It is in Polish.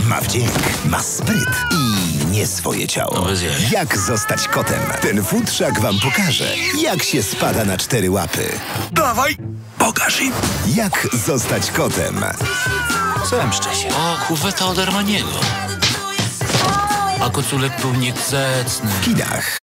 Ma wdzięk, ma spryt i nie swoje ciało. bez jaj. Jak zostać kotem? Ten futrzak wam pokaże, jak się spada na 4 łapy. Dawaj, pokaż im. Jak zostać kotem? Zemszczę się. O, kuweta od Armaniego. A koculek był niegrzeczny. W kinach.